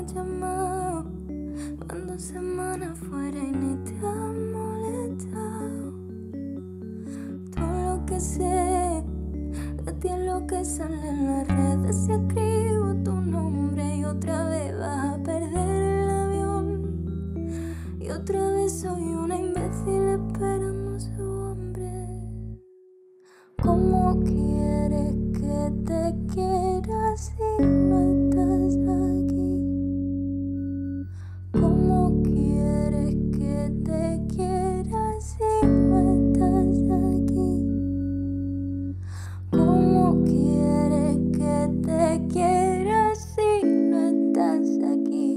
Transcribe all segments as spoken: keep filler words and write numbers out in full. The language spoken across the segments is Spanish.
llamado, van dos semanas fuera y ni te has molestado. Todo lo que sé de ti es lo que sale en las redes. Si escribo tu nombre y otra vez vas a perder el avión, y otra vez soy una imbécil esperando a su hombre. ¿Cómo quieres que te quiera si no estás aquí? ¿Cómo quieres que te quiera si no estás aquí? ¿Cómo quieres que te quiera si no estás aquí?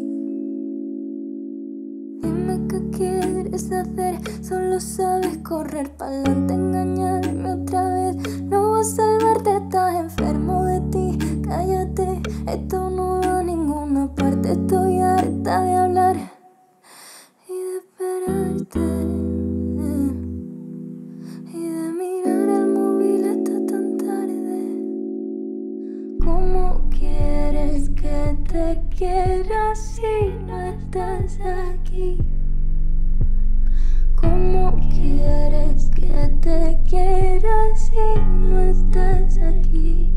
Dime qué quieres hacer, solo sabes correr pa'lante, engañarme otra vez. No voy a salvarte, estás enfermo de ti. Cállate, esto no va a ninguna parte. Estoy harta de hablar y de esperarte, y de mirar el móvil hasta tan tarde. ¿Cómo quieres que te quiera si no estás aquí? ¿Cómo quieres que te quiera si no estás aquí?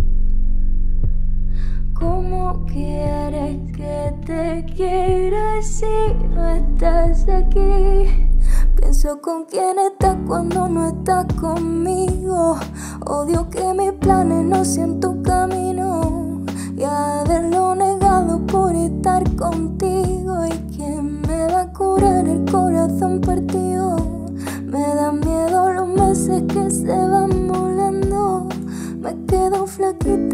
¿Cómo quieres que te quiera si no estás aquí? Pienso con quién estás cuando no estás conmigo. Odio que mis planes no sean tu camino, y haberlo negado por estar contigo. ¿Y quién me va a curar el corazón partido? Me dan miedo los meses que se van volando. Me quedo flaquita